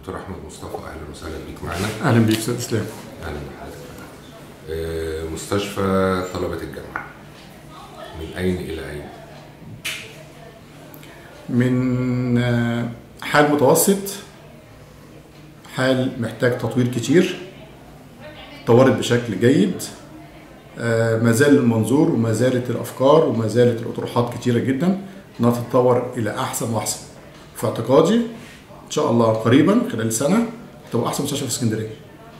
دكتور احمد مصطفى، اهلا وسهلا بيك معانا. اهلا بيك استاذ اسلام. اهلا بحضرتك. مستشفى طلبه الجامعه من اين الى اين؟ من حال متوسط، حال محتاج تطوير كتير، طورت بشكل جيد، ما زال المنظور وما زالت الافكار وما زالت الاطروحات كتيره جدا انها تتطور الى احسن واحسن. في اعتقادي ان شاء الله قريبا خلال سنه تبقى احسن مستشفى في اسكندريه.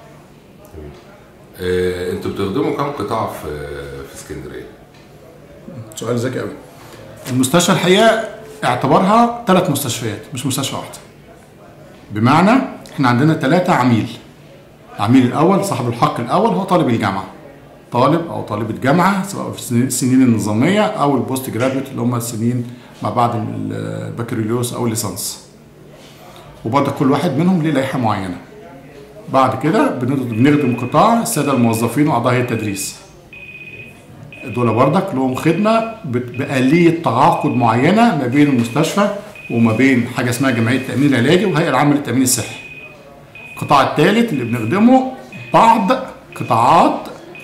انتوا بتخدموا كم قطاع في اسكندريه؟ سؤال ذكي قوي. المستشفى الحقيقه اعتبرها 3 مستشفيات مش مستشفى واحده. بمعنى احنا عندنا 3 عميل. العميل الاول صاحب الحق الاول هو طالب الجامعه. طالب او طالبه جامعه سواء في السنين النظاميه او البوست جراديويت اللي هم السنين ما بعد البكالوريوس او الليسانس. وبرضه كل واحد منهم ليه لائحه معينه. بعد كده بنخدم قطاع الساده الموظفين واعضاء هيئه التدريس. دول بردك لهم خدمه بآلية تعاقد معينه ما بين المستشفى وما بين حاجه اسمها جمعيه التامين العلاجي والهيئه العامه للتامين الصحي. القطاع الثالث اللي بنخدمه بعض قطاعات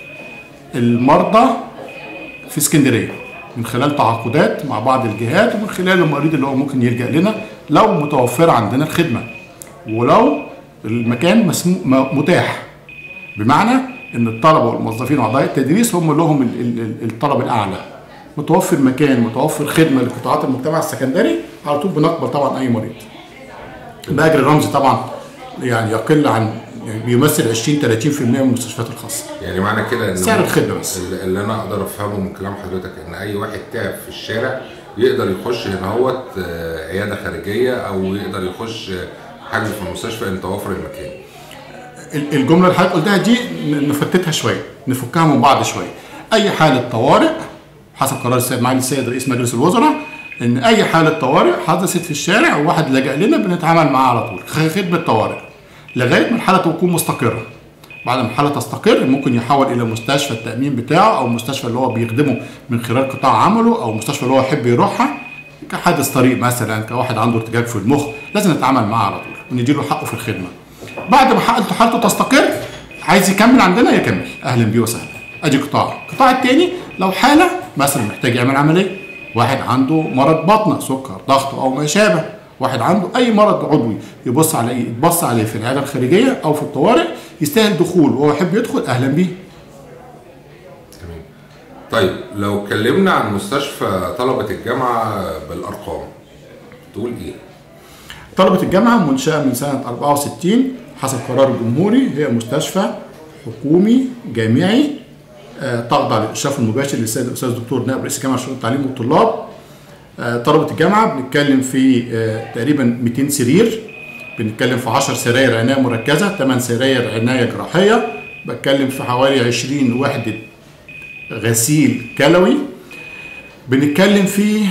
المرضى في اسكندريه من خلال تعاقدات مع بعض الجهات ومن خلال المريض اللي هو ممكن يلجأ لنا لو متوفره عندنا الخدمه ولو المكان متاح. بمعنى ان الطلبه والموظفين واعضاء التدريس هم لهم الطلب الاعلى. متوفر مكان، متوفر خدمه لقطاعات المجتمع السكندري، على طول بنقبل طبعا اي مريض. باجر الرمزي طبعا يعني يقل عن بيمثل 20-30% من المستشفيات الخاصه. يعني معنى كده ان سعر الخدمه بس. اللي انا اقدر افهمه من كلام حضرتك ان اي واحد تعب في الشارع يقدر يخش هنا هوت عياده خارجيه او يقدر يخش حجز في المستشفى ان توفر المكان. الجمله اللي حضرتك قلتها دي نفتتها شويه، نفكها من بعض شويه. اي حاله طوارئ حسب قرار معالي السيد رئيس مجلس الوزراء ان اي حاله طوارئ حدثت في الشارع وواحد لجأ لنا بنتعامل معاه على طول خدمه طوارئ لغايه ما الحاله تكون مستقره. بعد ما الحاله تستقر ممكن يحول الى مستشفى التامين بتاعه او المستشفى اللي هو بيخدمه من خلال قطاع عمله او المستشفى اللي هو يحب يروحها كحادث طريق مثلا، كواحد عنده ارتجاج في المخ، لازم نتعامل معاه على طول ونديله حقه في الخدمه. بعد ما حالته تستقر عايز يكمل عندنا يكمل، اهلا بيه وسهلا. ادي القطاع الثاني لو حاله مثلا محتاج يعمل عمليه، واحد عنده مرض بطنه، سكر، ضغط او ما شابه، واحد عنده اي مرض عضوي يتبص عليه في العياده الخارجيه او في الطوارئ يستاهل دخول وهو يحب يدخل، اهلا بيه. تمام. طيب لو اتكلمنا عن مستشفى طلبه الجامعه بالارقام تقول ايه؟ طلبه الجامعه منشاه من سنه 64 حسب قرار الجمهوري، هي مستشفى حكومي جامعي تخضع للاشراف المباشر للسيد الاستاذ الدكتور نائب رئيس الجامعه لشؤون التعليم والطلاب. طلبه الجامعه بنتكلم في تقريبا 200 سرير، بنتكلم في 10 سراير عنايه مركزه، 8 سراير عنايه جراحيه، بتكلم في حوالي 20 وحده غسيل كلوي، بنتكلم في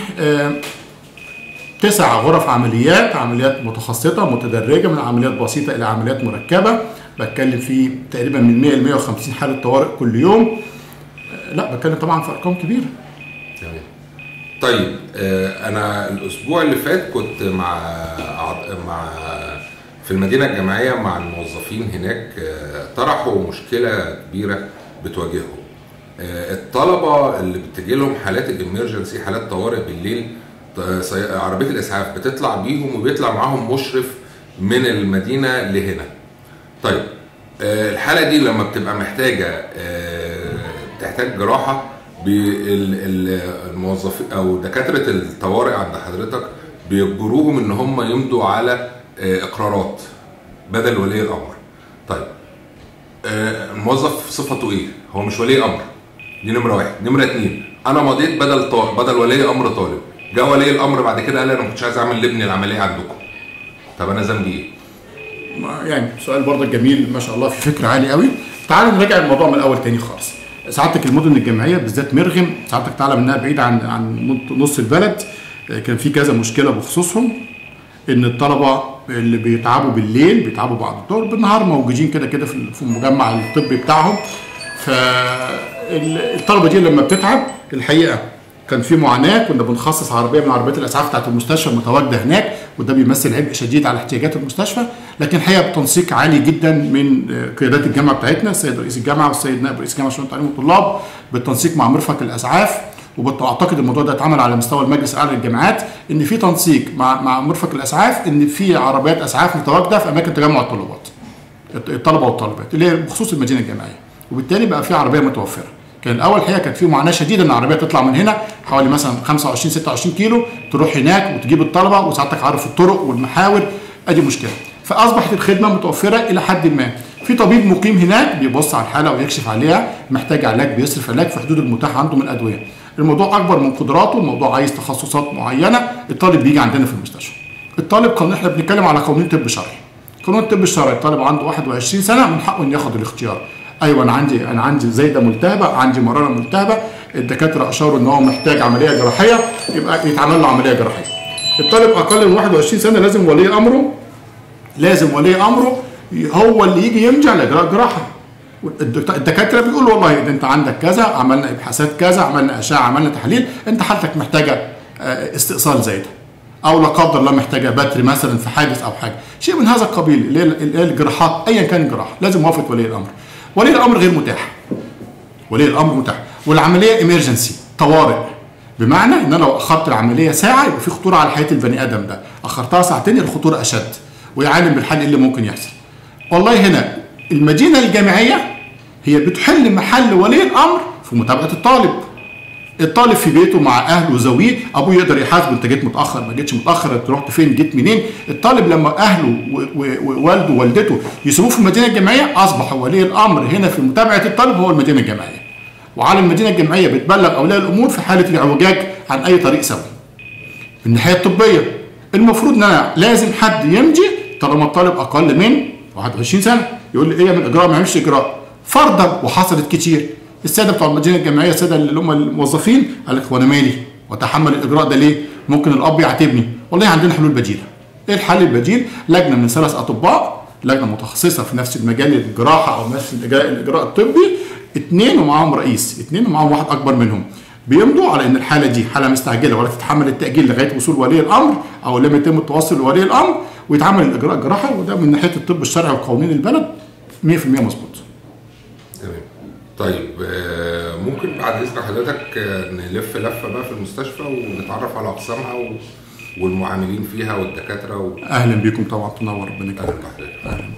9 غرف عمليات متخصصه متدرجه من عمليات بسيطه الى عمليات مركبه، بتكلم في تقريبا من 100 ل 150 حاله طوارئ كل يوم. لا بتكلم طبعا في ارقام كبيره. تمام. طيب انا الاسبوع اللي فات كنت مع في المدينه الجامعيه مع الموظفين هناك، طرحوا مشكله كبيره بتواجههم. الطلبه اللي بتجي لهم حالات الامرجنسي، حالات طوارئ بالليل، عربيه الاسعاف بتطلع بيهم وبيطلع معاهم مشرف من المدينه لهنا. طيب الحاله دي لما بتبقى محتاجه تحتاج جراحه، الموظفين او دكاتره الطوارئ عند حضرتك بيجبروهم ان هم يمضوا على اقرارات بدل ولي الامر. طيب الموظف صفته ايه؟ هو مش ولي امر، دي نمره 1. نمره 2 انا مضيت بدل ولي امر طالب، جاء ولي الامر بعد كده قال انا ما كنتش عايز اعمل لابني العمليه عندكم. طب انا ذنبي ايه؟ يعني سؤال برضه جميل ما شاء الله، في فكر عالي قوي. تعالوا نراجع الموضوع من الاول تاني خالص. سعادتك المدن الجامعيه بالذات مرغم، سعادتك تعلم انها بعيد عن نص البلد، كان في كذا مشكله بخصوصهم، ان الطلبه اللي بيتعبوا بالليل بيتعبوا بعد الظهر، بالنهار موجودين كده في المجمع الطبي بتاعهم. فالطلبه دي لما بتتعب الحقيقه كان في معاناه، كنا بنخصص عربيه من عربيات الاسعاف بتاعت المستشفى المتواجده هناك وده بيمثل عبء شديد على احتياجات المستشفى. لكن الحقيقه بتنسيق عالي جدا من قيادات الجامعه بتاعتنا، السيد رئيس الجامعه والسيد نائب رئيس الجامعه شؤون تعليم الطلاب، بالتنسيق مع مرفق الاسعاف. وبعتقد الموضوع ده اتعمل على مستوى المجلس الاعلى للجامعات، ان في تنسيق مع مرفق الاسعاف، ان في عربيات اسعاف متواجده في اماكن تجمع الطلبه والطالبات اللي هي بخصوص المدينه الجامعيه، وبالتالي بقى في عربيه متوفره. كان الاول الحقيقه كانت في معاناه شديده ان العربيه تطلع من هنا حوالي مثلا 25 26 كيلو تروح هناك وتجيب الطلبه وساعتك عارف الطرق والمحاور، ادي مشكله. فاصبحت الخدمه متوفره الى حد ما. في طبيب مقيم هناك بيبص على الحاله ويكشف عليها، محتاج علاج بيصرف علاج في حدود المتاح عنده من ادويه. الموضوع اكبر من قدراته، الموضوع عايز تخصصات معينه. الطالب بيجي عندنا في المستشفى. الطالب قانون، احنا بنتكلم على قانون طب شرعي. قانون الطب الشرعي الطالب عنده 21 سنه من حقه انه ياخد الاختيار. ايوه انا عندي زايده ملتهبه، عندي مراره ملتهبه، الدكاتره اشاروا ان هو محتاج عمليه جراحيه، يبقى يتعمل له عمليه جراحيه. الطالب اقل من 21 سنه لازم ولي امره هو اللي يجي يمضي على اجراء جراحه. الدكاتره بيقولوا والله ده انت عندك كذا، عملنا ابحاثات كذا، عملنا اشعه، عملنا تحاليل، انت حالتك محتاجه استئصال زايده، او لا قدر الله محتاجه بتر مثلا في حادث او حاجه، شيء من هذا القبيل اللي هي الجراحات ايا كان الجراحه، لازم موافقه ولي الامر. ولي الامر غير متاح. ولي الامر متاح، والعمليه ايمرجنسي، طوارئ. بمعنى ان انا لو اخرت العمليه ساعه يبقى في خطوره على حياه البني ادم ده، اخرتها ساعتين الخطوره اشد، ويعلم بالحل اللي ممكن يحصل. والله هنا المدينه الجامعيه هي بتحل محل ولي الامر في متابعه الطالب. الطالب في بيته مع اهله وزويه، ابوه يقدر يحاسبه انت جيت متاخر، ما جيتش متاخر، انت رحت فين، جيت منين. الطالب لما اهله ووالده ووالدته يسيبوه في المدينه الجامعيه، اصبح ولي الامر هنا في متابعه الطالب هو المدينه الجامعيه. وعلى المدينه الجامعيه بتبلغ اولياء الامور في حاله الاعوجاج عن اي طريق سوي. من الناحيه الطبيه المفروض ان انا لازم حد يمضي طالما الطالب اقل من 21 سنه، يقول لي ايه من اجراء ما يعملش اجراء. فرضا وحصلت كتير، الساده بتوع المدينه الجامعيه، الساده اللي هم الموظفين، قال لك وانا مالي واتحمل الاجراء ده ليه؟ ممكن الاب يعاتبني. والله عندنا حلول بديله. ايه الحل البديل؟ لجنه من 3 اطباء، لجنه متخصصه في نفس المجال، الجراحه او نفس الاجراء الطبي، 2 ومعاهم رئيس، 2 ومعاهم واحد اكبر منهم، بيمضوا على ان الحاله دي حاله مستعجله ولا تتحمل التاجيل لغايه وصول ولي الامر او لم يتم التوصل لولي الامر، ويتعمل الاجراء الجراحي. وده من ناحيه الطب الشرعي وقوانين البلد 100% مظبوط. تمام. طيب ممكن بعد اذن حضرتك نلف لفه بقى في المستشفى ونتعرف على اقسامها والمعاملين فيها والدكاتره اهلا بيكم طبعا، تنور، ربنا يكرمك. اهلا بيكم.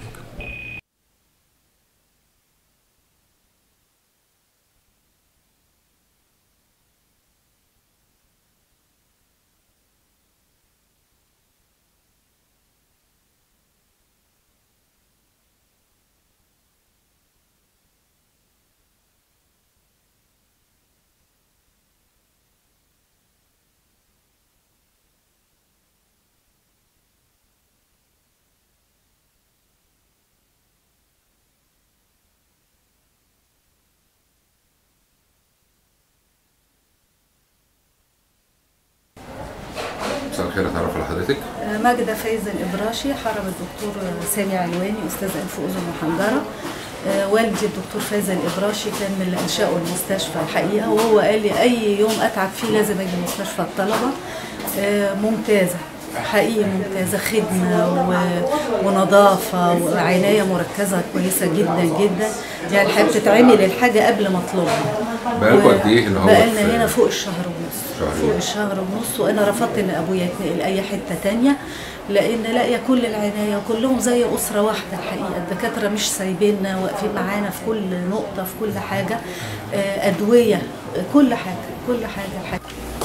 مساء الخير، اتعرف على حضرتك. ماجدة فايزة الإبراشي، حرم الدكتور سامي علواني، أستاذ أنف وأذن وحنجرة. والدي الدكتور فايزة الإبراشي كان من اللي أنشأوا المستشفى الحقيقة، وهو قال لي أي يوم أتعب فيه لازم أجي مستشفى الطلبة. ممتازة حقيقي، ممتازة، خدمة ونظافة وعناية مركزة كويسة جدا جدا. يعني الحقيقة بتتعمل الحاجة قبل ما اطلبها. بقالكوا قد ايه هنا؟ بقالنا هنا فوق الشهر ونص. فوق الشهر ونص، وانا رفضت ان ابويا يتنقل اي حته تانية، لان لاقيه كل العنايه وكلهم زي اسره واحده الحقيقه. الدكاتره مش سايبيننا، واقفين معانا في كل نقطه، في كل حاجه، ادويه، كل حاجه الحقيقه.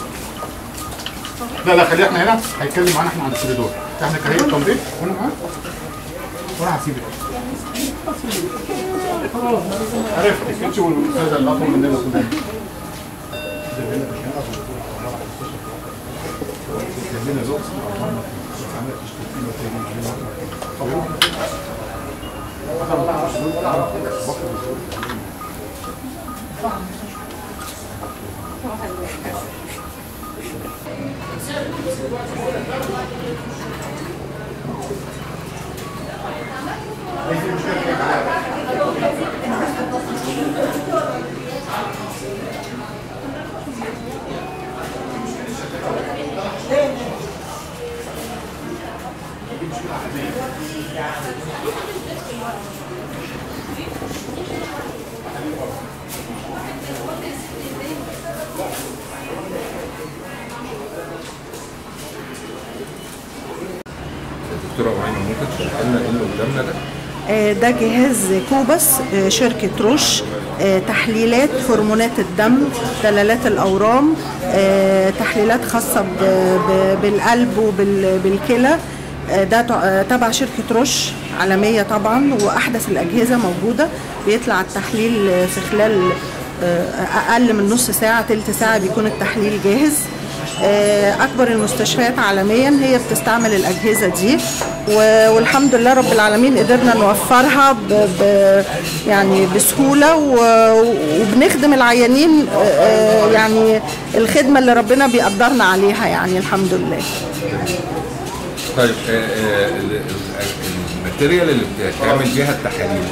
لا خلينا احنا هنا، هيتكلم معانا احنا عن الكوريدور. احنا كهيئه تنظيف وانا معاك وانا هسيبك. عرفتك انت والاستاذه اللي اطول مننا كلنا. دكتوره أميمة ممكن تشرح لنا ايه اللي قدامنا ده؟ ده جهاز كوبس شركة روش، تحليلات هرمونات الدم، دلالات الأورام، تحليلات خاصة بالقلب وبالكلى. ده تبع شركة روش عالمية طبعا، وأحدث الأجهزة موجودة. بيطلع التحليل في خلال أقل من نص ساعة، تلت ساعة بيكون التحليل جاهز. أكبر المستشفيات عالميا هي بتستعمل الأجهزة دي، والحمد لله رب العالمين قدرنا نوفرها يعني بسهولة، وبنخدم العيانين يعني الخدمة اللي ربنا بيقدرنا عليها يعني الحمد لله. طيب الماتيريال اللي بتعمل بيها التحاليل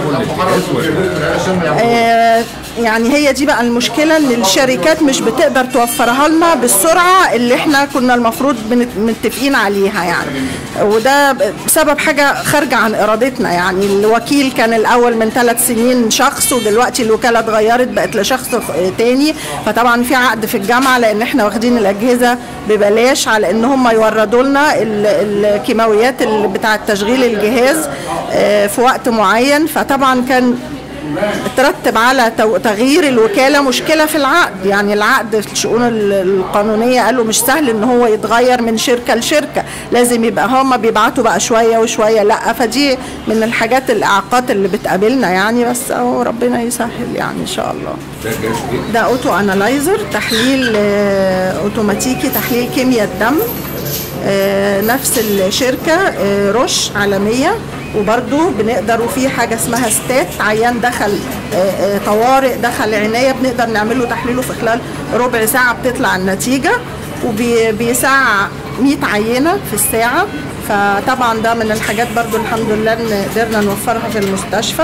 يعني هي دي بقى المشكله، ان الشركات مش بتقدر توفرها لنا بالسرعه اللي احنا كنا المفروض متفقين عليها يعني، وده بسبب حاجه خارجه عن ارادتنا. يعني الوكيل كان الاول من 3 سنين شخص، ودلوقتي الوكاله اتغيرت بقت لشخص تاني، فطبعا في عقد في الجامعه لان احنا واخدين الاجهزه ببلاش على ان هم يوردوا لنا الكيماويات اللي بتاعه تشغيل الجهاز في وقت معين. فطبعا كان ترتب على تغيير الوكالة مشكلة في العقد، يعني العقد في الشؤون القانونية قالوا مش سهل ان هو يتغير من شركة لشركة، لازم يبقى هم بيبعتوا بقى شوية وشوية لا. فدي من الحاجات الإعاقات اللي بتقابلنا يعني، بس اهو ربنا يسهل يعني ان شاء الله. ده اوتو انالايزر، تحليل اوتوماتيكي، تحليل كيمياء الدم، نفس الشركة روش عالمية. وبرضو بنقدر، وفي حاجة اسمها ستات، عيان دخل طوارئ دخل عناية بنقدر نعمله تحليله في خلال ربع ساعة بتطلع النتيجة، وبيساع 100 عينة في الساعة. فطبعا ده من الحاجات برضو الحمد لله ان قدرنا نوفرها في المستشفى.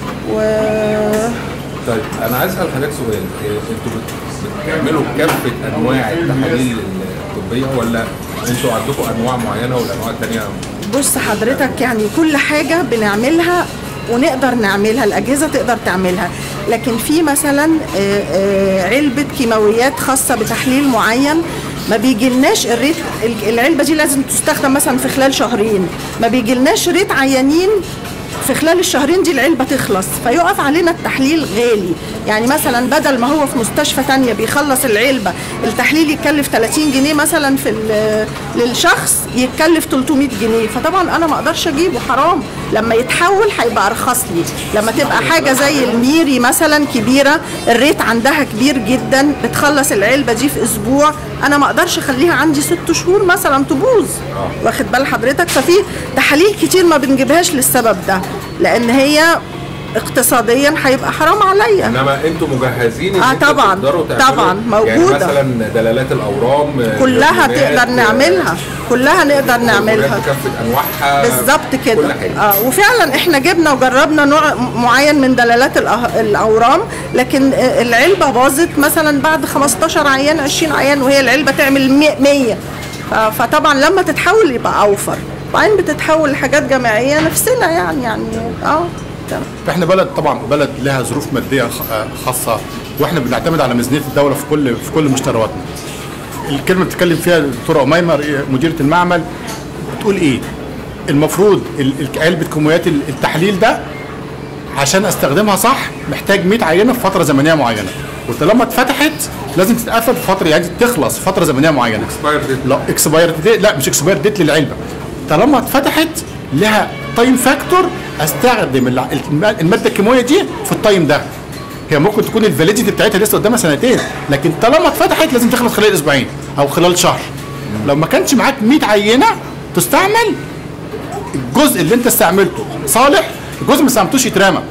طيب انا عايز اسال حضرتك سؤال، انتوا بتعملوا كافة انواع التحاليل الطبية ولا انتوا عندكم انواع معينة والانواع الثانية؟ بص حضرتك، يعني كل حاجة بنعملها ونقدر نعملها، الأجهزة تقدر تعملها، لكن في مثلا علبة كيماويات خاصة بتحليل معين ما بيجيلناش الريت. العلبة دي لازم تستخدم مثلا في خلال شهرين، ما بيجيلناش ريت عيانين في خلال الشهرين دي العلبة تخلص، فيقف علينا التحليل غالي. يعني مثلا بدل ما هو في مستشفى تانية بيخلص العلبة التحليل يتكلف 30 جنيه مثلا للشخص، يتكلف 300 جنيه. فطبعا انا ما اقدرش اجيبه، حرام. لما يتحول هيبقى ارخص لي. لما تبقى حاجة زي الميري مثلا كبيرة، الريت عندها كبير جدا، بتخلص العلبة دي في اسبوع، انا ما اقدرش اخليها عندي 6 شهور مثلا تبوظ، واخد بال حضرتك. ففي تحاليل كتير ما بنجيبهاش للسبب ده، لان هي اقتصاديا هيبقى حرام عليا. انما انتوا مجهزين ان طبعا طبعا موجوده، يعني مثلا دلالات الاورام كلها تقدر نعملها، كلها نقدر نعملها بكافة انواعها بالظبط كده. وفعلا احنا جبنا وجربنا نوع معين من دلالات الاورام، لكن العلبه باظت مثلا بعد 15 عيان 20 عيان، وهي العلبه تعمل 100. فطبعا لما تتحول يبقى اوفر، وبعدين بتتحول لحاجات جماعيه نفسنا يعني احنا بلد طبعا بلد لها ظروف ماديه خاصه، واحنا بنعتمد على ميزانيه الدوله في كل مشترياتنا. الكلمه اللي بتتكلم فيها الدكتوره أميمة مديره المعمل بتقول ايه؟ المفروض علبه كميات التحليل ده عشان استخدمها صح محتاج 100 عينه في فتره زمنيه معينه، وطالما اتفتحت لازم تتقفل في فتره، يعني تخلص في فتره زمنيه معينه. لا اكسباير ديت، لا مش اكسباير ديت للعلبه. طالما اتفتحت لها تايم فاكتور، استخدم الماده الكيماويه دي في التايم ده. هي ممكن تكون الفاليديتي بتاعتها لسه قدامها 2 سنين، لكن طالما اتفتحت لازم تخلص خلال اسبوعين او خلال شهر. لو ما كانش معاك 100 عينه تستعمل، الجزء اللي انت استعملته صالح، الجزء ما استعملتوش يترمى،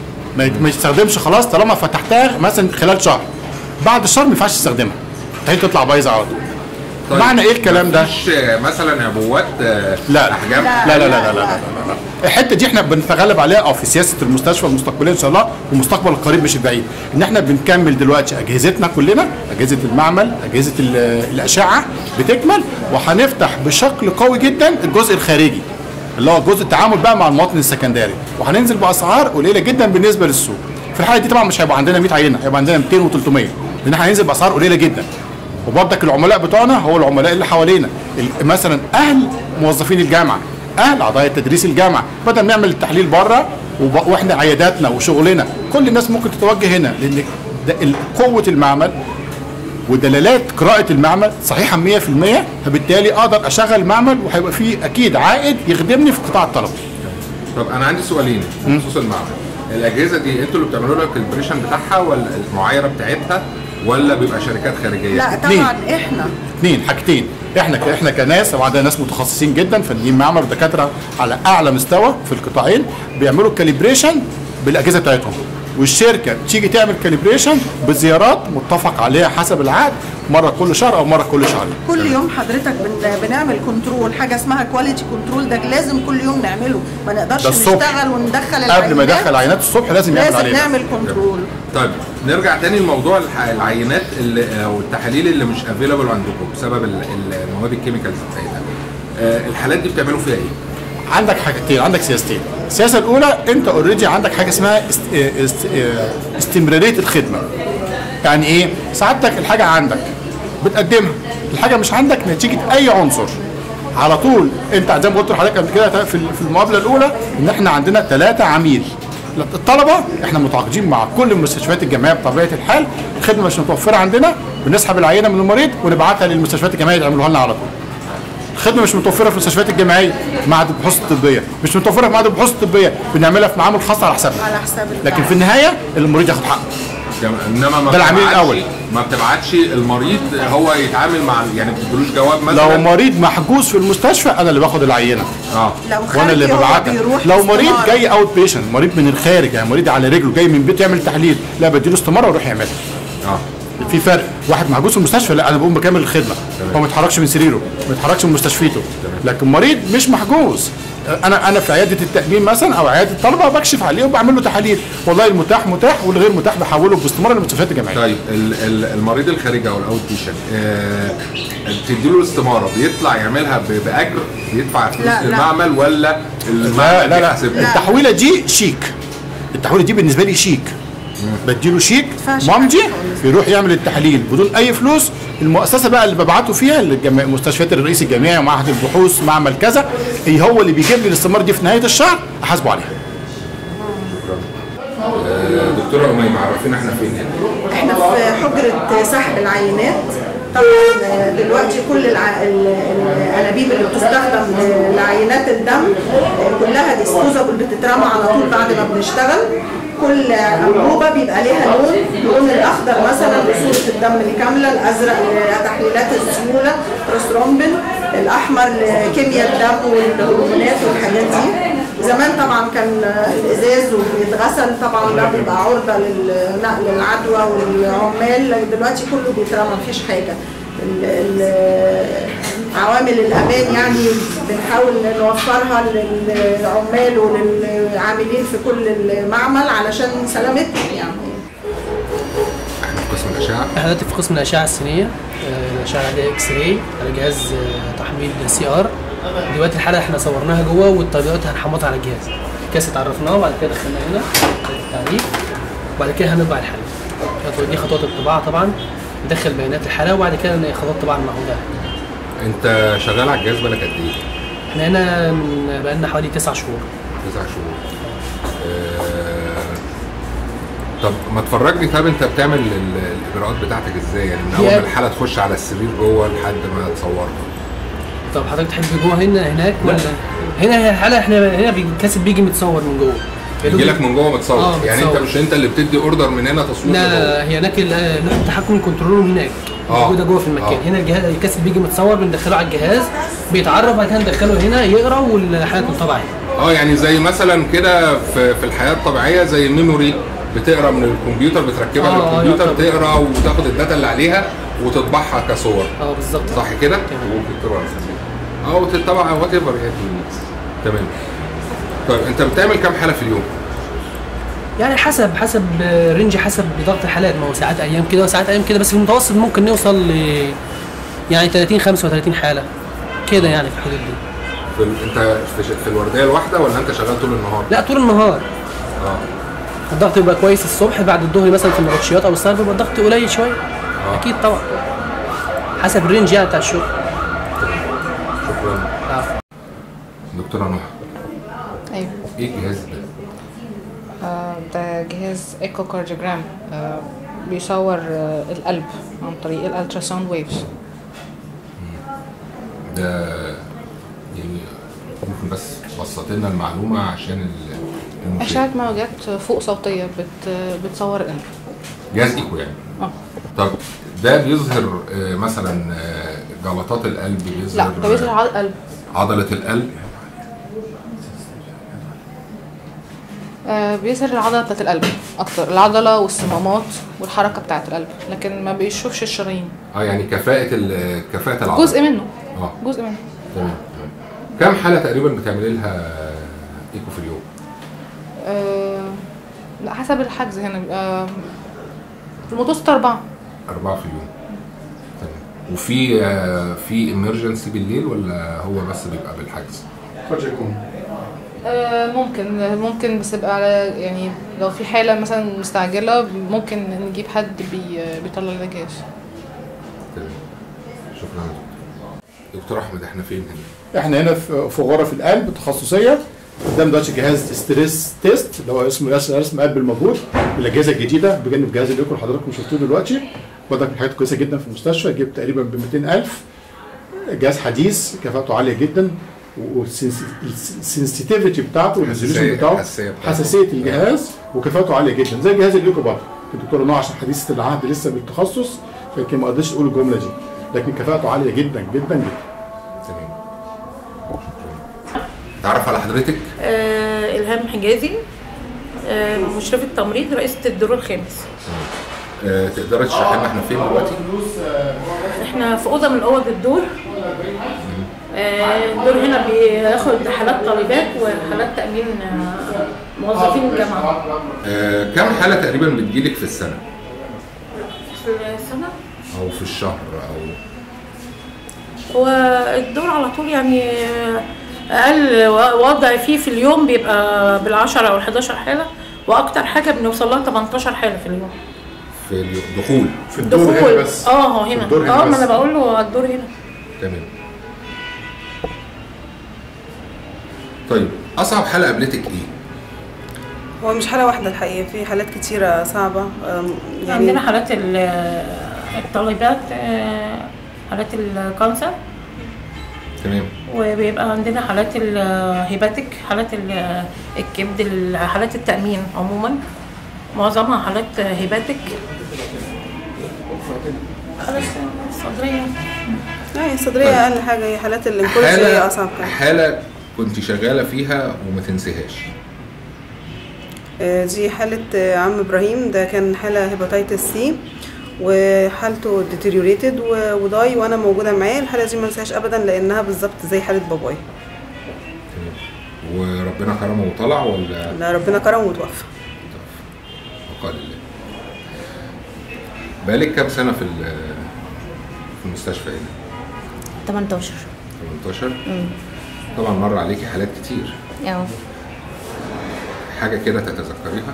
ما يستخدمش خلاص. طالما فتحتها مثلا خلال شهر، بعد الشهر ما ينفعش تستخدمها، هي تطلع بايظه على طول. طيب معنى ايه الكلام ده؟ مفيش مثلا عبوات لا احجام؟ لا لا لا لا لا لا لا. الحته دي احنا بنتغلب عليها او في سياسه المستشفى المستقبليه ان شاء الله، والمستقبل القريب مش البعيد، ان احنا بنكمل دلوقتي اجهزتنا كلنا، اجهزه المعمل، اجهزه الاشعه بتكمل، وهنفتح بشكل قوي جدا الجزء الخارجي. اللي هو جزء التعامل بقى مع المواطن السكندري، وهننزل باسعار قليله جدا بالنسبه للسوق. في الحاله دي طبعا مش هيبقى عندنا 100 عينه، هيبقى عندنا 200 و300، لان احنا هننزل باسعار قليله جدا. وبرضك العملاء بتوعنا هو العملاء اللي حوالينا، مثلا اهل موظفين الجامعه، اهل اعضاء تدريس الجامعه، بدل ما نعمل التحليل بره واحنا عياداتنا وشغلنا كل الناس ممكن تتوجه هنا، لان قوه المعمل ودلالات قراءة المعمل صحيحة 100%، فبالتالي اقدر اشغل معمل وهيبقى فيه اكيد عائد يخدمني في قطاع الطلب. طب انا عندي سؤالين بخصوص المعمل. الاجهزه دي انتوا اللي بتعملوا لها الكالبريشن بتاعها ولا المعايره بتاعتها ولا بيبقى شركات خارجيه؟ لا طبعا احنا اثنين حاجتين. احنا كناس وعندنا ناس متخصصين جدا فنيين معمل ودكاتره على اعلى مستوى في القطاعين بيعملوا الكاليبريشن بالاجهزه بتاعتهم، والشركه تيجي تعمل كاليبريشن بزيارات متفق عليها حسب العقد مره كل شهر او مره كل شهرين. كل يوم حضرتك بنعمل كنترول، حاجه اسمها كواليتي كنترول، ده لازم كل يوم نعمله، ما نقدرش نشتغل وندخل العينات قبل ما يدخل عينات الصبح لازم نعمل كنترول. طيب نرجع تاني لموضوع العينات او التحاليل اللي مش افيلابل عندكم بسبب المواد الكيميكالز بتاعتها. الحالات دي بتعملوا فيها ايه؟ عندك حاجتين، عندك سياستين. السياسه الاولى انت اوريدي عندك حاجه اسمها استمراريه الخدمه. يعني ايه؟ سعادتك الحاجه عندك بتقدمها، الحاجه مش عندك نتيجه اي عنصر على طول. انت زي ما قلت لحضرتك قبل كده في المقابله الاولى ان احنا عندنا 3 عميل. الطلبه احنا متعاقدين مع كل المستشفيات الجامعيه بطبيعه الحال، الخدمه مش متوفره عندنا، بنسحب العينه من المريض ونبعتها للمستشفيات الجامعيه يعملوها لنا على طول. الخدمه مش متوفره في المستشفيات الجامعيه، معهد البحوث الطبيه مش متوفره في معهد البحوث الطبيه، بنعملها في معامل خاصه على حسابنا، لكن في النهايه المريض ياخد حقه. انما ده العميل الاول. ما بتبعتش المريض هو يتعامل مع، يعني ما بتدلوش جواب مثلا. لو مريض محجوز في المستشفى انا اللي باخد العينه. وانا اللي ببعتها. لو مريض جاي اوت بيشنت، مريض من الخارج، يعني مريض على رجله جاي من بيته يعمل تحليل، لا بديله استماره واروح يعملها. في فرق، واحد محجوز في المستشفى لا انا بقوم بكمل الخدمه، هو ما يتحركش من سريره، ما يتحركش من مستشفيته. لكن مريض مش محجوز، انا في عياده التامين مثلا او عياده الطلبه بكشف عليه وبعمل له تحاليل، والله المتاح متاح والغير متاح بحوله باستماره للمستشفيات الجامعيه. طيب المريض الخارجي او الاوت بيشنت بتدي له الاستماره بيطلع يعملها باجر، بيدفع فلوس للمعمل ولا لا التحويله دي شيك، التحويله دي بالنسبه لي شيك، بديله شيك ممضي يروح يعمل التحليل بدون اي فلوس. المؤسسه بقى اللي ببعته فيها مستشفيات الرئيس الجامعي ومعهد البحوث معمل كذا، هو اللي بيجيب لي الاستماره دي في نهايه الشهر احاسبه عليها. دكتوره أميمة عرفينا احنا فين هنا؟ احنا في حجره سحب العينات. طبعا دلوقتي كل الانابيب اللي بتستخدم لعينات الدم كلها ديسبوزابل بتترمى على طول بعد ما بنشتغل. كل انبوبه بيبقى ليها لون، اللون الاخضر مثلا لصوره الدم الكامله، الازرق لتحليلات السيوله بروسترومبين، الاحمر لكيمياء الدم والهرمونات والحاجات دي. زمان طبعا كان الازاز وبيتغسل، طبعا ده بيبقى عرضه لنقل العدوى والعمال، دلوقتي كله بيترمى مفيش حاجه. عوامل الامان يعني بنحاول نوفرها للعمال وللعاملين في كل المعمل علشان سلامتهم يعني. احنا في قسم الاشعه، احنا دلوقتي في قسم الاشعه السينيه، الاشعه على اكس راي على جهاز تحميل سي ار. دلوقتي الحاله احنا صورناها جوه والدلوقتي هنحمضها على الجهاز، الكاس اتعرفناه وبعد كده دخلنا هنا التعريف وبعد كده هنطبع الحاله. دي خطوات الطباعه طبعا، ندخل بيانات الحاله وبعد كده خطوات الطباعه المعهوده. انت شغال على الجهاز بقالك قد ايه؟ احنا هنا بقالنا حوالي 9 شهور. 9 شهور. طب ما تفرجني، طب انت بتعمل الاجراءات بتاعتك ازاي؟ يعني من اول ما الحاله تخش على السرير جوه لحد ما تصورها. طب حضرتك تحب جوه هناك ولا هنا؟ الحاله احنا هنا الكاسب بيجي متصور من جوه، يجي لك من جوه متصور. يعني انت مش انت اللي بتدي اوردر من هنا تصوير؟ لا هي هناك لوحه التحكم الكنترول هناك موجوده جوه في المكان. هنا الجهاز الكاسب بيجي متصور، بندخله على الجهاز بيتعرف، بعد كده ندخله هنا يقرا والحاله تنطبع هنا. يعني زي مثلا كده في الحياه الطبيعيه زي الميموري، بتقرا من الكمبيوتر بتركبها للكمبيوتر تقرا وتاخد الداتا اللي عليها وتطبعها كصور. بالظبط صح كده؟ وتطبع وات ايفر يعني. تمام. طيب انت بتعمل كام حاله في اليوم؟ يعني حسب رينج، حسب ضغط الحالات، ما هو ساعات ايام كده وساعات ايام كده، بس في المتوسط ممكن نوصل ل يعني 30 35 حاله كده يعني في الحدود دي. انت في الورديه الواحده ولا انت شغال طول النهار؟ لا طول النهار. الضغط بيبقى كويس الصبح، بعد الظهر مثلا في النبطشيات او السهر بيبقى الضغط قليل شويه. اكيد طبعا حسب الرينج يعني بتاع الشغل. شكرا. دكتوره نهى، ايوه ايه الجهاز ده؟ ده جهاز ايكو كارديوجرام، بيصور القلب عن طريق الالتراساوند ويفز. ده يعني ممكن بس تبسط لنا المعلومه عشان اشعه موجات فوق صوتيه بتصور القلب. جهاز ايكو يعني. طب ده بيظهر مثلا جلطات القلب، بيظهر؟ لا ده بيظهر القلب، عضله القلب. بيظهر العضله بتاعت القلب اكتر، العضله والصمامات والحركه بتاعت القلب، لكن ما بيشوفش الشرايين. يعني كفاءه العضله جزء منه. جزء منه. تمام. كم حاله تقريبا بتعملي لها ايكو في اليوم؟ لا حسب الحجز هنا بيبقى في المتوسط 4 في اليوم. تمام. وفي امرجنسي بالليل ولا هو بس بيبقى بالحجز؟ قد يكون. ممكن بس يبقى على يعني لو في حاله مثلا مستعجله ممكن نجيب حد بيطلع لنا جهاز. تمام. شكرا. دكتور احمد احنا فين هنا؟ احنا هنا في غرف القلب التخصصيه. قدام دلوقتي جهاز ستريس تيست اللي هو اسمه رسم قلب الموجود بالاجهزه الجديده بجانب جهاز الايكو اللي حضراتكم شفتوه دلوقتي. برضك من حاجات كويسه جدا في المستشفى، جبت تقريبا ب 200,000. جهاز حديث كفاءته عاليه جدا، والسنسيتيفيتي بتاعته والريزوليوشن بتاعه، حساسيه الجهاز وكفاءته عاليه جدا زي جهاز الايكو برضه. الدكتور نوع عشان حديثه العهد لسه بالتخصص فيمكن ما قدرش اقول الجمله دي، لكن كفاءته عاليه جدا جدا جدا. تمام. تعرف على حضرتك؟ إلهام حجازي، مشرفة تمريض رئيسة الدور الخامس. تقدر تشرح لنا احنا فين دلوقتي؟ احنا في أوضة من أوض الدور. الدور هنا بياخد حالات طالبات وحالات تأمين موظفين الجامعة. كم حالة تقريبا بتجيلك في السنة؟ في السنة؟ أو في الشهر أو؟ هو الدور على طول يعني أقل وضع فيه في اليوم بيبقى بال10 أو ال11 حالة، وأكتر حاجة بنوصل لها 18 حالة في اليوم. في الدخول؟ في الدور هنا بس. هو هنا. ما أنا بقول له الدور هنا. تمام. طيب أصعب حالة قابلتك إيه؟ هو مش حالة واحدة الحقيقة، في حالات كتيرة صعبة. يعني عندنا حالات الطالبات، حالات الكانسر. تمام. وبيبقى عندنا حالات الهيباتيك، حالات الكبد، حالات التأمين عموما معظمها حالات هيباتيك. حالات صدرية. هي الصدرية أقل حاجة، هي حالات الانكولوجي هي أصعب حالة كنت شغالة فيها وما تنسيهاش؟ دي حالة عم إبراهيم، ده كان حالة هيباتيتس سي وحالته ديتيريوريتد وضاي وانا موجوده معاه. الحاله دي ما انساهاش ابدا لانها بالظبط زي حاله بابايا. وربنا كرمه وطلع ولا؟ لا ربنا كرمه وتوفى. وقال الله. بقالك كام سنه في المستشفى هنا؟ 18. 18؟ طبعا مر عليكي حالات كتير. حاجه كده تتذكريها؟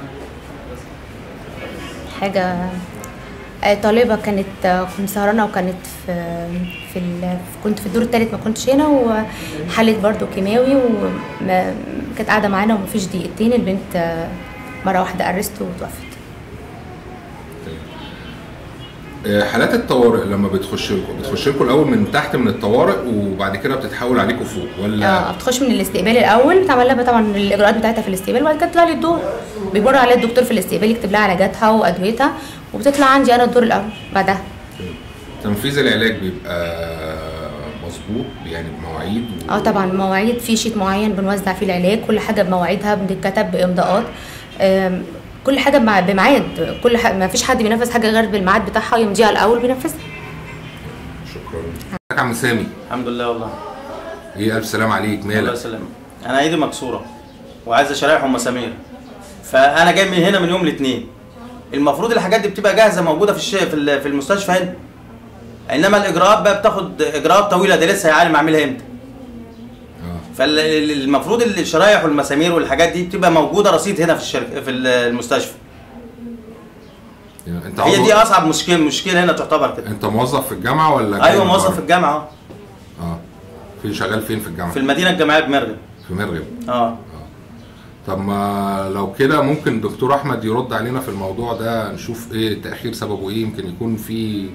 حاجه طالبه كنت سهرانه وكانت كنت في الدور الثالث، ما كنتش هنا، وحاله برضو كيماوي وكانت قاعده معانا ومفيش دقيقتين البنت مره واحده ارست وتوفت. حالات الطوارئ لما بتخش لكم الاول من تحت من الطوارئ وبعد كده بتتحول عليكم فوق ولا؟ بتخش من الاستقبال الاول، بتعمل لها طبعا الاجراءات بتاعتها في الاستقبال، وبعد كده تطلع لي الدور، بيمر عليها الدكتور في الاستقبال يكتب لها علاجاتها وادويتها، وبتطلع عندي انا الدور الاول بعدها. تنفيذ العلاج بيبقى مظبوط يعني بمواعيد طبعا مواعيد، في شيت معين بنوزع فيه العلاج، كل حاجه بمواعيدها، بنتكتب بامضاءات، كل حاجه بميعاد، كل حاجه، ما فيش حد بينفذ حاجه غير بالميعاد بتاعها يمضيها الاول بينفذها. شكرا. ازيك يا عم سامي؟ الحمد لله والله. ايه الف سلام عليك، مالك؟ الله يسلمك. انا ايدي مكسوره وعايز اشرايح مسامير، فانا جاي من هنا من يوم الاثنين. المفروض الحاجات دي بتبقى جاهزه موجوده في المستشفى هنا، انما الاجراءات بقى بتاخد اجراءات طويله، دي لسه هيعلم اعملها امتى. فالمفروض الشرايح والمسامير والحاجات دي بتبقى موجوده رصيد هنا في الشركه في المستشفى. انت هي دي اصعب مشكله هنا تعتبر كده. انت موظف في الجامعه ولا؟ ايوه موظف في الجامعه. في شغال فين في الجامعه؟ في المدينه الجامعيه بمرغب. في مرغب. طب ما لو كده ممكن دكتور احمد يرد علينا في الموضوع ده، نشوف ايه التاخير سببه ايه، يمكن يكون في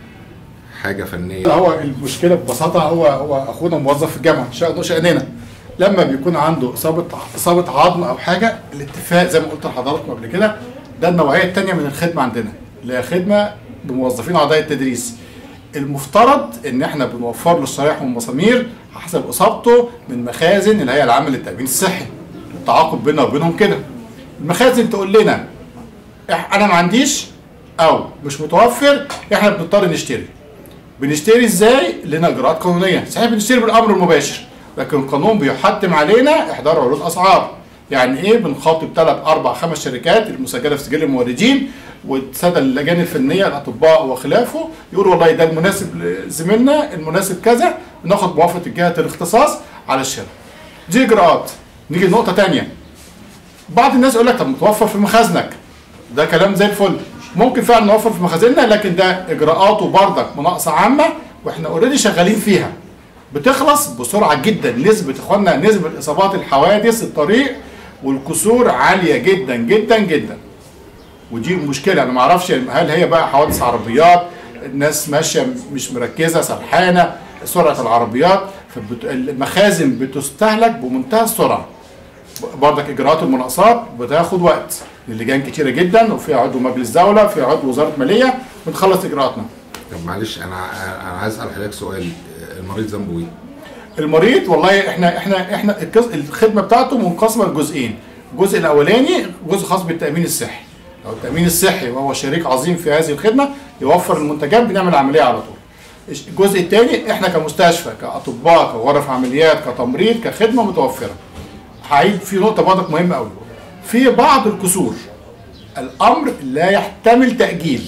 حاجه فنيه. هو المشكله ببساطه هو اخونا موظف في الجامعه شأننا لما بيكون عنده اصابه عظم او حاجه، الاتفاق زي ما قلت لحضراتكم قبل كده ده النوعيه الثانيه من الخدمه عندنا اللي هي خدمه بموظفين اعضاء التدريس. المفترض ان احنا بنوفر له الشرايح والمسامير حسب اصابته من مخازن الهيئه العامه للتامين الصحي. التعاقد بيننا وبينهم كده. المخازن تقول لنا انا ما عنديش او مش متوفر، احنا بنضطر نشتري. بنشتري ازاي؟ لنا اجراءات قانونيه، صحيح بنشتري بالامر المباشر، لكن القانون بيحتم علينا احضار عروض اسعار. يعني ايه؟ بنخاطب 3 4 5 شركات المسجله في سجل الموردين والساده اللجان الفنيه الاطباء وخلافه، يقولوا والله ده المناسب لزميلنا، المناسب كذا، بناخد موافقه الجهه الاختصاص على الشراء. دي اجراءات. نيجي لنقطه ثانيه. بعض الناس يقول لك طب متوفر في مخازنك. ده كلام زي الفل، ممكن فعلا نوفر في مخازننا، لكن ده اجراءاته بردك مناقصه عامه واحنا اوريدي شغالين فيها. بتخلص بسرعه جدا. نسبه اخواننا نسبه اصابات الحوادث الطريق والكسور عاليه جدا جدا جدا. ودي مشكله. انا ما اعرفش هل هي بقى حوادث عربيات، الناس ماشيه مش مركزه، سرحانه، سرعه العربيات، فالمخازن بتستهلك بمنتهى السرعه. بردك اجراءات المناقصات بتاخد وقت، اللجان كتيره جدا وفيها عضو مجلس دوله، فيها عضو وزاره ماليه، بنخلص اجراءاتنا. طب معلش انا عايز اسال حضرتك سؤال، المريض ذنبه ايه؟ المريض والله احنا الخدمه بتاعته منقسمه لجزئين. الجزء الاولاني جزء خاص بالتامين الصحي. لو التامين الصحي وهو شريك عظيم في هذه الخدمه يوفر المنتجات، بنعمل عمليه على طول. الجزء الثاني احنا كمستشفى كاطباء كغرف عمليات كتمريض كخدمه متوفره. هعيد في نقطه برضك مهمه قوي. في بعض الكسور الامر لا يحتمل تاجيل،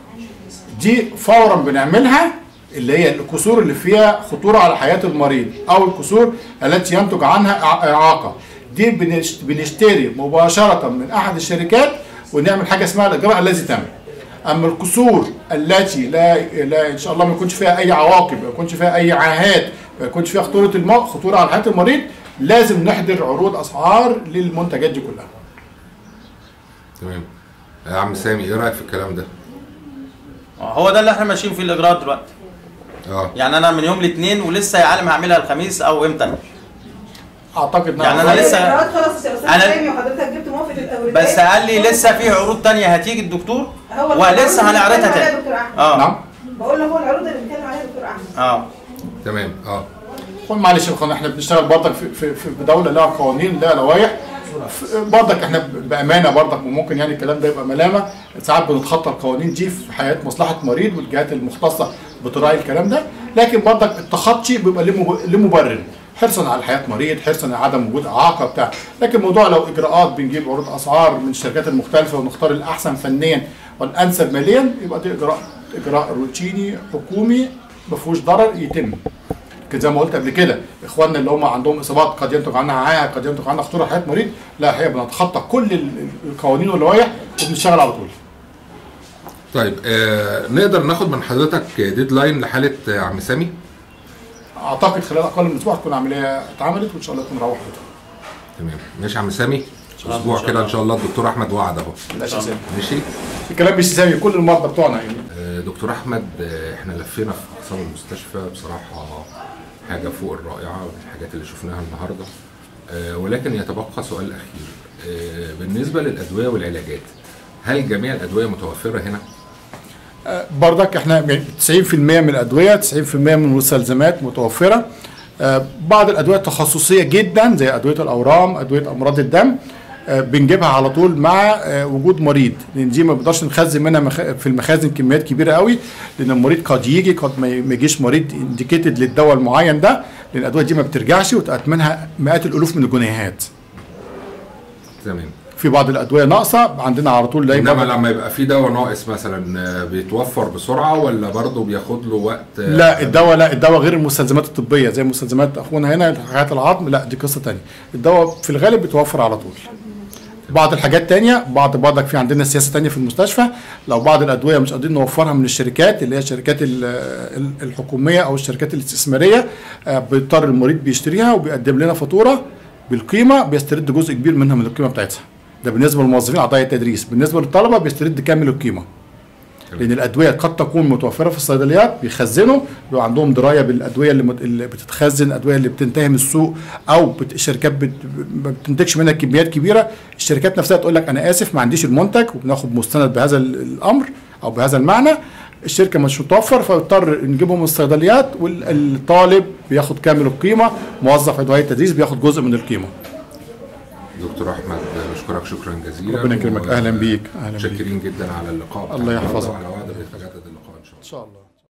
دي فورا بنعملها، اللي هي الكسور اللي فيها خطوره على حياه المريض او الكسور التي ينتج عنها اعاقه، دي بنشتري مباشره من احد الشركات ونعمل حاجه اسمها الاجراء الذي تم. اما الكسور التي لا ان شاء الله ما يكونش فيها اي عواقب، ما يكونش فيها اي عاهات، ما يكونش فيها خطوره على حياه المريض، لازم نحضر عروض اسعار للمنتجات دي كلها. تمام. يا عم سامي ايه رايك في الكلام ده؟ هو ده اللي احنا ماشيين فيه الاجراءات دلوقتي. يعني انا من يوم الاثنين ولسه يا عالم هعملها الخميس او امتى؟ اعتقد يعني انا لسه انا وحضرتك جبت موافقه الاوردات، بس قال لي لسه في عروض ثانيه هتيجي الدكتور ولسه هنعرضها تاني. نعم بقول له هو العروض اللي بنتكلم عليها دكتور احمد. تمام. معلش يا اخوانا احنا بنشتغل برضك في دوله لها قوانين لها لوائح، برضك احنا بامانه برضك وممكن يعني الكلام ده يبقى ملامه، ساعات بنتخطى القوانين دي في حياه مصلحه مريض والجهات المختصه بتراعي الكلام ده، لكن برضك التخطي بيبقى لمبرر، حرصا على حياه مريض، حرصا على عدم وجود اعاقه بتاع. لكن موضوع لو اجراءات بنجيب عروض اسعار من الشركات المختلفه ونختار الاحسن فنيا والانسب ماليا، يبقى دي اجراء روتيني حكومي ما فيهوش ضرر يتم. لكن زي ما قلت قبل كده اخواننا اللي هم عندهم اصابات قد ينتج عنها عاهه، قد ينتج عنها خطوره على حياه مريض، لا هي بنتخطى كل القوانين واللوائح وبنشتغل على طول. طيب نقدر ناخد من حضرتك ديدلاين لحاله عم سامي؟ اعتقد خلال اقل من اسبوع تكون عمليه اتعملت وان شاء الله تكون روحت. تمام. ماشي يا عم سامي، اسبوع كده ان شاء الله الدكتور احمد وعد اهو. ماشي. الكلام مش سامي، كل المرضى بتوعنا يعني. دكتور احمد احنا لفينا في اقسام المستشفى بصراحه حاجه فوق الرائعه والحاجات اللي شفناها النهارده، ولكن يتبقى سؤال اخير. بالنسبه للادويه والعلاجات، هل جميع الادويه متوفره هنا؟ بردك احنا 90% من الادويه، 90% من المستلزمات متوفره. بعض الادويه التخصصيه جدا زي ادويه الاورام، ادويه امراض الدم، بنجيبها على طول مع وجود مريض، لان دي ما بنقدرش نخزن منها في المخازن كميات كبيره قوي، لان المريض قد يجي قد ما يجيش مريض انديكيتد للدواء المعين ده، لان الادويه دي ما بترجعش وتأتمنها مئات الالوف من الجنيهات. تمام. في بعض الادويه ناقصه عندنا على طول انما لما يبقى في دواء ناقص مثلا بيتوفر بسرعه ولا برضه بياخد له وقت؟ لا الدواء غير المستلزمات الطبيه زي مستلزمات اخونا هنا حاجات العظم، لا دي قصه ثانيه. الدواء في الغالب بيتوفر على طول. بعض الحاجات تانية بعضك في عندنا سياسه تانية في المستشفى، لو بعض الادويه مش قادرين نوفرها من الشركات اللي هي الشركات الحكوميه او الشركات الاستثماريه، بيضطر المريض بيشتريها وبيقدم لنا فاتوره بالقيمه، بيسترد جزء كبير منها من القيمه بتاعتها. ده بالنسبه للموظفين اعضاء التدريس. بالنسبه للطلبه بيسترد كامل القيمه، لان الادويه قد تكون متوفره في الصيدليات، بيخزنوا، بيبقى عندهم درايه بالادويه اللي بتتخزن، الادويه اللي بتنتهي من السوق او الشركات ما بتنتجش منها كميات كبيره. الشركات نفسها تقول لك انا اسف ما عنديش المنتج، وبناخد مستند بهذا الامر او بهذا المعنى. الشركه مش متوفر فيضطر نجيبهم من الصيدليات، والطالب بياخد كامل القيمه، موظف ادويه التدريس بياخد جزء من القيمه. دكتور احمد بشكرك شكرا جزيلا. ربنا يكرمك. اهلا بيك. متشكرين جدا على اللقاء. الله يحفظك. على وعد بيتجدد اللقاء ان شاء الله.